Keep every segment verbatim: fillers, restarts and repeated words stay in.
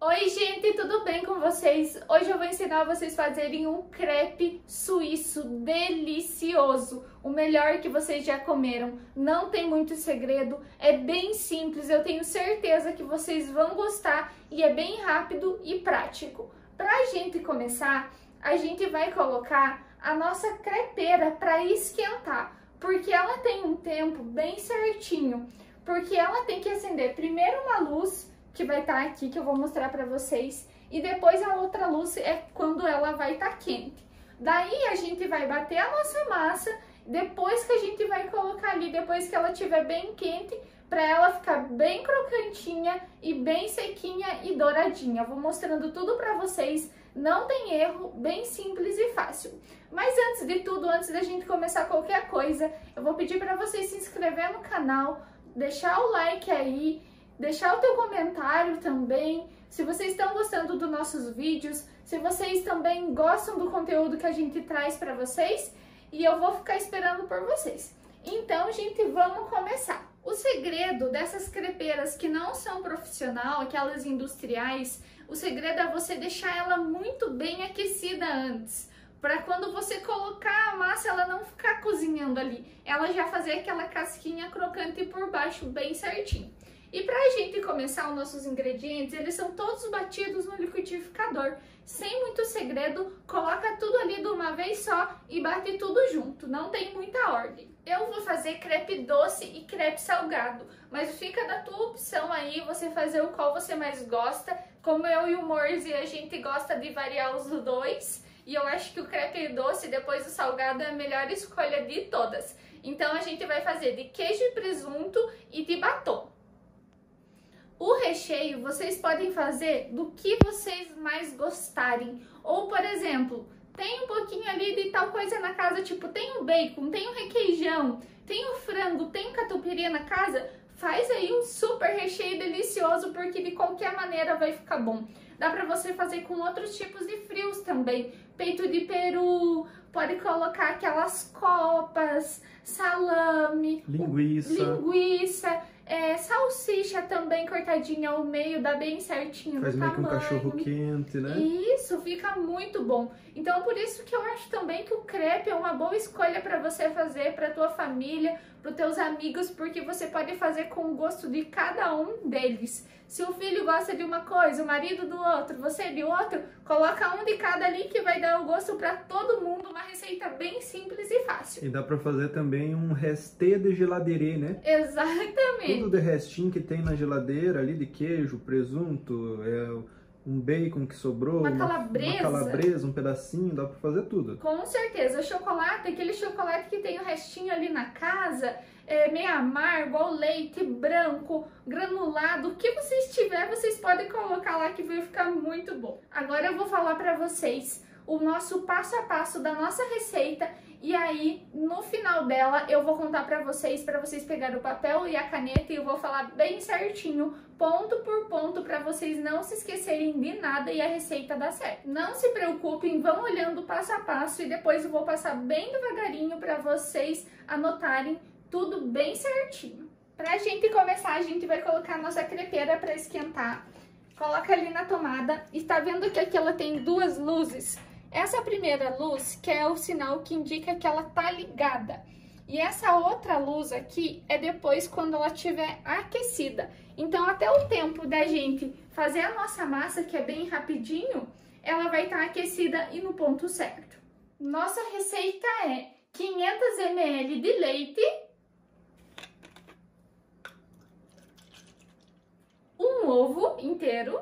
Oi gente, tudo bem com vocês? Hoje eu vou ensinar vocês a fazerem um crepe suíço delicioso, o melhor que vocês já comeram. Não tem muito segredo, é bem simples, eu tenho certeza que vocês vão gostar e é bem rápido e prático. Pra gente começar, a gente vai colocar a nossa crepeira para esquentar, porque ela tem um tempo bem certinho, porque ela tem que acender primeiro uma luz que vai estar aqui, que eu vou mostrar para vocês, e depois a outra luz é quando ela vai estar quente. Daí a gente vai bater a nossa massa, depois que a gente vai colocar ali, depois que ela estiver bem quente, para ela ficar bem crocantinha e bem sequinha e douradinha. Eu vou mostrando tudo para vocês, não tem erro, bem simples e fácil. Mas antes de tudo, antes da gente começar qualquer coisa, eu vou pedir para vocês se inscrever no canal, deixar o like aí, deixar o teu comentário também, se vocês estão gostando dos nossos vídeos, se vocês também gostam do conteúdo que a gente traz para vocês, e eu vou ficar esperando por vocês. Então, gente, vamos começar. O segredo dessas crepeiras que não são profissional, aquelas industriais, o segredo é você deixar ela muito bem aquecida antes, para quando você colocar a massa, ela não ficar cozinhando ali, ela já fazer aquela casquinha crocante por baixo bem certinho. E para a gente começar os nossos ingredientes, eles são todos batidos no liquidificador. Sem muito segredo, coloca tudo ali de uma vez só e bate tudo junto, não tem muita ordem. Eu vou fazer crepe doce e crepe salgado, mas fica da tua opção aí, você fazer o qual você mais gosta. Como eu e o Morzi, a gente gosta de variar os dois, e eu acho que o crepe doce depois do salgado é a melhor escolha de todas. Então a gente vai fazer de queijo e presunto e de batom. O recheio vocês podem fazer do que vocês mais gostarem. Ou, por exemplo, tem um pouquinho ali de tal coisa na casa, tipo, tem o bacon, tem o requeijão, tem o frango, tem o catupiry na casa, faz aí um super recheio delicioso, porque de qualquer maneira vai ficar bom. Dá pra você fazer com outros tipos de frios também. Peito de peru, pode colocar aquelas copas, salame, linguiça, linguiça é, salsicha também cortadinha ao meio, dá bem certinho. Faz no meio que um tamanho. cachorro quente, né? Isso, fica muito bom. Então, por isso que eu acho também que o crepe é uma boa escolha para você fazer para tua família, para os teus amigos, porque você pode fazer com o gosto de cada um deles. Se o filho gosta de uma coisa, o marido do outro, você de outro, coloca um de cada ali que vai dar o gosto para todo mundo, uma receita bem simples e fácil. E dá pra fazer também um resté de geladeira, né? Exatamente. Tudo de restinho que tem na geladeira ali, de queijo, presunto, é, um bacon que sobrou, uma calabresa. uma calabresa, um pedacinho, dá pra fazer tudo. Com certeza. O chocolate, aquele chocolate que tem o restinho ali na casa, é, meio amargo, ao leite, branco, granulado, o que vocês tiver, vocês podem colocar lá que vai ficar muito bom. Agora eu vou falar pra vocês o nosso passo a passo da nossa receita, e aí no final dela eu vou contar pra vocês, pra vocês pegarem o papel e a caneta, e eu vou falar bem certinho, ponto por ponto, pra vocês não se esquecerem de nada e a receita dar certo. Não se preocupem, vão olhando passo a passo e depois eu vou passar bem devagarinho pra vocês anotarem tudo bem certinho. Pra gente começar, a gente vai colocar a nossa crepeira pra esquentar. Coloca ali na tomada, e tá vendo que aqui ela tem duas luzes? Essa primeira luz que é o sinal que indica que ela tá ligada. E essa outra luz aqui é depois quando ela estiver aquecida. Então até o tempo da gente fazer a nossa massa, que é bem rapidinho, ela vai estar aquecida e no ponto certo. Nossa receita é quinhentos mililitros de leite, um ovo inteiro,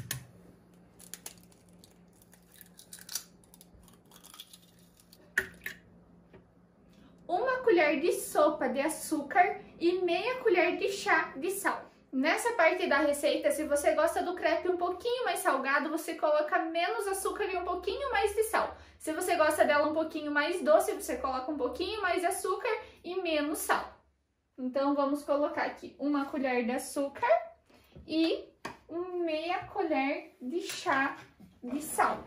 uma colher de sopa de açúcar e meia colher de chá de sal. Nessa parte da receita, se você gosta do crepe um pouquinho mais salgado, você coloca menos açúcar e um pouquinho mais de sal. Se você gosta dela um pouquinho mais doce, você coloca um pouquinho mais de açúcar e menos sal. Então vamos colocar aqui uma colher de açúcar e meia colher de chá de sal.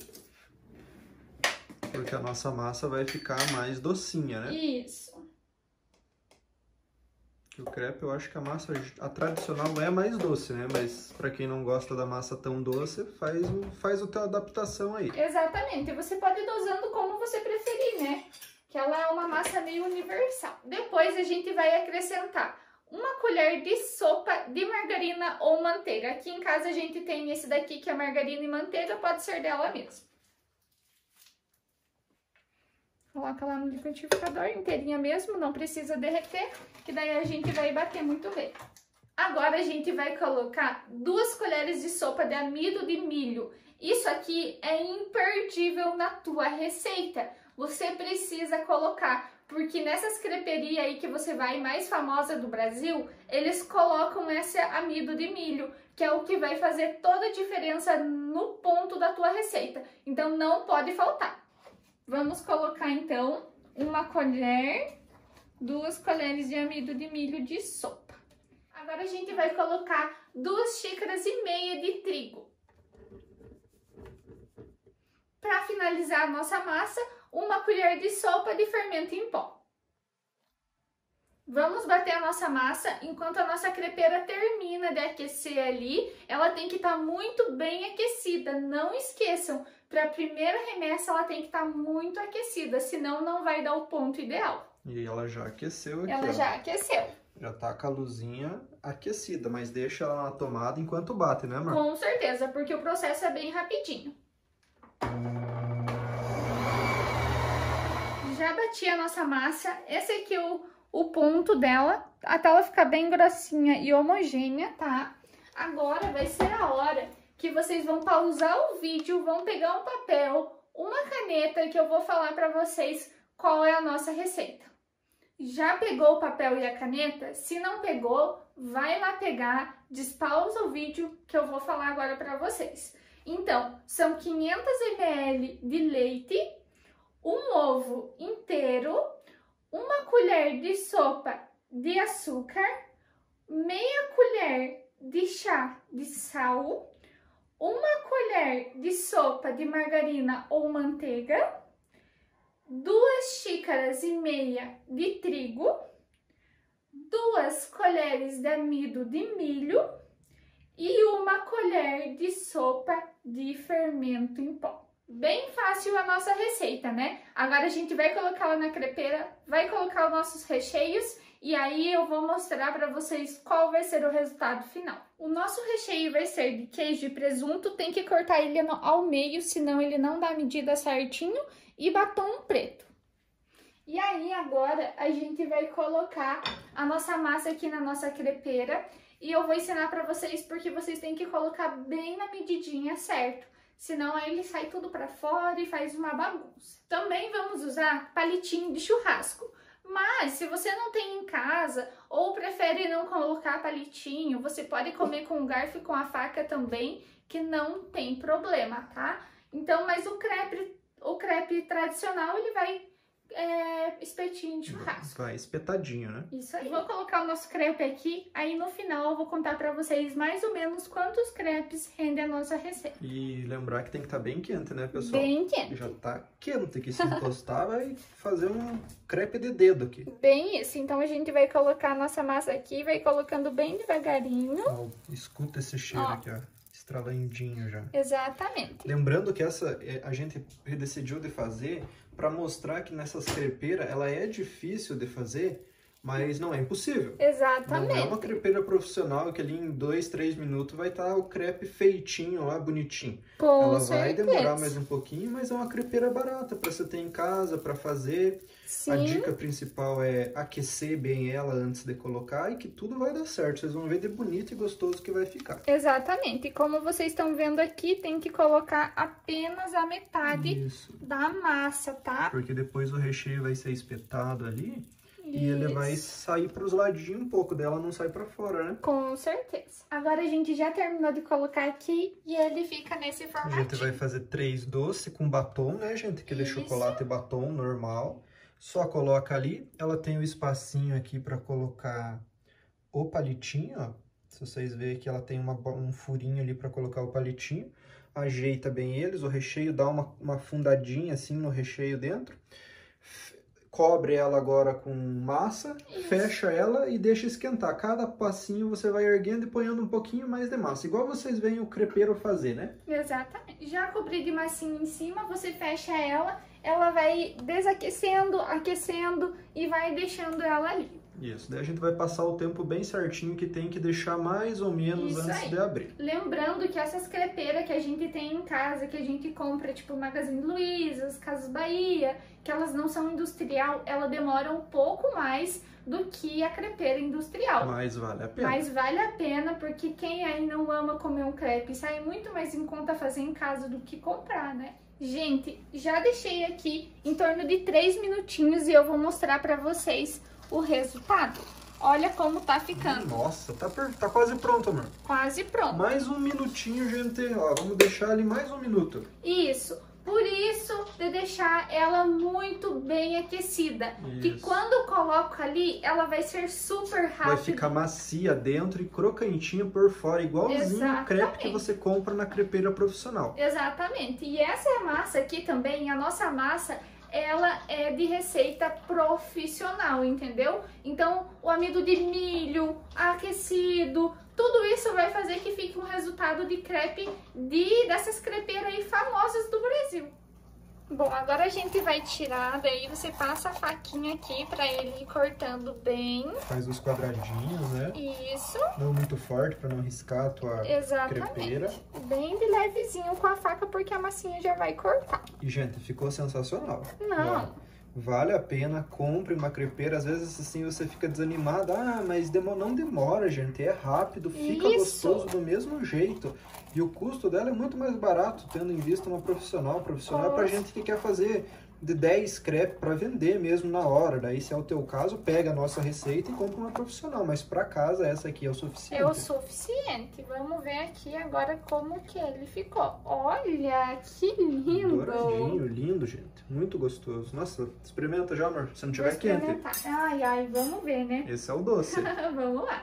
Porque a nossa massa vai ficar mais docinha, né? Isso. Que o crepe, eu acho que a massa, a tradicional é mais doce, né? Mas para quem não gosta da massa tão doce, faz, faz a tua adaptação aí. Exatamente. Você pode ir dosando como você preferir, né? Que ela é uma massa meio universal. Depois a gente vai acrescentar uma colher de sopa de margarina ou manteiga. Aqui em casa a gente tem esse daqui que é margarina e manteiga, pode ser dela mesmo. Coloca lá no liquidificador inteirinha mesmo, não precisa derreter, que daí a gente vai bater muito bem. Agora a gente vai colocar duas colheres de sopa de amido de milho. Isso aqui é imperdível na tua receita. Você precisa colocar, porque nessas creperias aí que você vai, mais famosa do Brasil, eles colocam esse amido de milho, que é o que vai fazer toda a diferença no ponto da tua receita. Então não pode faltar. Vamos colocar então uma colher, duas colheres de amido de milho de sopa. Agora a gente vai colocar duas xícaras e meia de trigo. Para finalizar a nossa massa, uma colher de sopa de fermento em pó. Vamos bater a nossa massa enquanto a nossa crepeira termina de aquecer ali. Ela tem que estar muito bem aquecida, não esqueçam. Para a primeira remessa ela tem que estar muito aquecida, senão não vai dar o ponto ideal. E ela já aqueceu aqui, Ela ó. já aqueceu. Já tá com a luzinha aquecida, mas deixa ela na tomada enquanto bate, né, amor? Com certeza, porque o processo é bem rapidinho. Já bati a nossa massa, esse aqui é o, o ponto dela, até ela ficar bem grossinha e homogênea, tá? Agora vai ser a hora que vocês vão pausar o vídeo, vão pegar um papel, uma caneta, que eu vou falar pra vocês qual é a nossa receita. Já pegou o papel e a caneta? Se não pegou, vai lá pegar, despausa o vídeo que eu vou falar agora pra vocês. Então, são quinhentos mililitros de leite, um ovo inteiro, uma colher de sopa de açúcar, meia colher de chá de sal, uma colher de sopa de margarina ou manteiga, duas xícaras e meia de trigo, duas colheres de amido de milho e uma colher de sopa de fermento em pó. Bem fácil a nossa receita, né? Agora a gente vai colocar ela na crepeira, vai colocar os nossos recheios e aí eu vou mostrar para vocês qual vai ser o resultado final. O nosso recheio vai ser de queijo e presunto, tem que cortar ele no, ao meio, senão ele não dá a medida certinho, e batom preto. E aí agora a gente vai colocar a nossa massa aqui na nossa crepeira e eu vou ensinar para vocês porque vocês têm que colocar bem na medidinha certo. Senão aí ele sai tudo para fora e faz uma bagunça. Também vamos usar palitinho de churrasco. Mas se você não tem em casa ou prefere não colocar palitinho, você pode comer com o garfo e com a faca também, que não tem problema, tá? Então, mas o crepe, o crepe tradicional, ele vai é, espetinho de churrasco. Vai espetadinho, né? Isso aí. Vou colocar o nosso crepe aqui, aí no final eu vou contar pra vocês mais ou menos quantos crepes rende a nossa receita. E lembrar que tem que estar bem quente, né, pessoal? Bem quente. Já tá quente, que se encostar vai fazer um crepe de dedo aqui. Bem isso, então a gente vai colocar a nossa massa aqui, vai colocando bem devagarinho. Ó, escuta esse cheiro ó. Aqui, ó. Estralandinho já. Exatamente. Lembrando que essa a gente decidiu de fazer para mostrar que nessas crepeiras ela é difícil de fazer, mas não é impossível. Exatamente. Não é uma crepeira profissional que ali em dois, três minutos vai estar o crepe feitinho lá, bonitinho. Com ela certeza. Vai demorar mais um pouquinho, mas é uma crepeira barata para você ter em casa, para fazer. Sim. A dica principal é aquecer bem ela antes de colocar e que tudo vai dar certo. Vocês vão ver de bonito e gostoso que vai ficar. Exatamente. E como vocês estão vendo aqui, tem que colocar apenas a metade Isso. da massa, tá? Porque depois o recheio vai ser espetado ali. E ele vai sair para os ladinhos um pouco dela, não sai para fora, né? Com certeza. Agora a gente já terminou de colocar aqui e ele fica nesse formatinho. A gente vai fazer três doces com batom, né, gente? Aquele Isso. chocolate batom normal. Só coloca ali. Ela tem o espacinho aqui para colocar o palitinho, ó. Se vocês verem que ela tem uma, um furinho ali para colocar o palitinho. Ajeita bem eles. O recheio dá uma, uma fundadinha assim no recheio dentro. cobre ela agora com massa, Isso. fecha ela e deixa esquentar. Cada passinho você vai erguendo e ponhando um pouquinho mais de massa, igual vocês veem o crepeiro fazer, né? Exatamente. Já cobri de massinha em cima, você fecha ela, ela vai desaquecendo, aquecendo e vai deixando ela ali. Isso, daí a gente vai passar o tempo bem certinho que tem que deixar mais ou menos Isso antes aí. de abrir. Lembrando que essas crepeiras que a gente tem em casa, que a gente compra, tipo Magazine Luiza, Casas Bahia, que elas não são industrial, ela demora um pouco mais do que a crepeira industrial. Mas vale a pena. Mas vale a pena, porque quem aí não ama comer um crepe, sai muito mais em conta fazer em casa do que comprar, né? Gente, já deixei aqui em torno de três minutinhos e eu vou mostrar pra vocês o resultado. Olha como tá ficando. Nossa, tá, per... tá quase pronto, amor. Quase pronto. Mais um minutinho, gente. Ó, vamos deixar ali mais um minuto. Isso. Por isso, de deixar ela muito bem aquecida. Isso. Que quando eu coloco ali, ela vai ser super rápida. Vai ficar macia dentro e crocantinha por fora, igualzinho o crepe que você compra na crepeira profissional. Exatamente. E essa massa aqui também, a nossa massa, ela é de receita profissional, entendeu? Então, o amido de milho, aquecido, tudo isso vai fazer que fique um resultado de crepe de, dessas crepeiras aí famosas do Brasil. Bom, agora a gente vai tirar, daí você passa a faquinha aqui pra ele ir cortando bem. Faz os quadradinhos, né? Isso. Não muito forte pra não riscar a tua Exatamente. crepeira. Bem de levezinho com a faca, porque a massinha já vai cortar. E, gente, ficou sensacional. Não. Ó, vale a pena, compre uma crepeira. Às vezes, assim, você fica desanimado. Ah, mas demo... não demora, gente. É rápido, fica Isso. gostoso do mesmo jeito. E o custo dela é muito mais barato, tendo em vista uma profissional. Profissional é pra gente que quer fazer de dez crepes para vender mesmo na hora. Daí, se é o teu caso, pega a nossa receita e compra uma profissional. Mas para casa, essa aqui é o suficiente. É o suficiente. Vamos ver aqui agora como que ele ficou. Olha, que lindo! Douradinho, lindo, gente. Muito gostoso. Nossa, experimenta já, amor, se não tiver Vou quente. experimentar. Ai, ai, vamos ver, né? Esse é o doce. Vamos lá.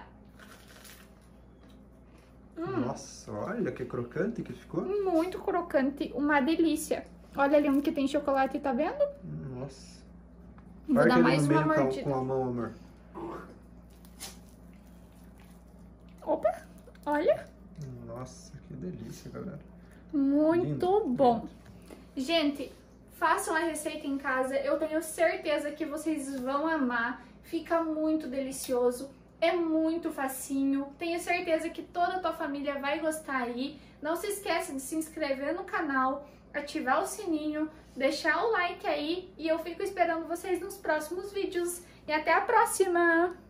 Hum, Nossa, olha que crocante que ficou. muito crocante, uma delícia. Olha ali um que tem chocolate, tá vendo? Nossa. Vou Parte dar ele mais no uma meio com a- mordida. com a mão, amor. Opa, olha. Nossa, que delícia, galera. Muito Lindo. bom. Gente, façam a receita em casa. Eu tenho certeza que vocês vão amar. Fica muito delicioso. É muito facinho. Tenho certeza que toda a tua família vai gostar aí. Não se esqueça de se inscrever no canal, ativar o sininho, deixar o like aí. E eu fico esperando vocês nos próximos vídeos. E até a próxima!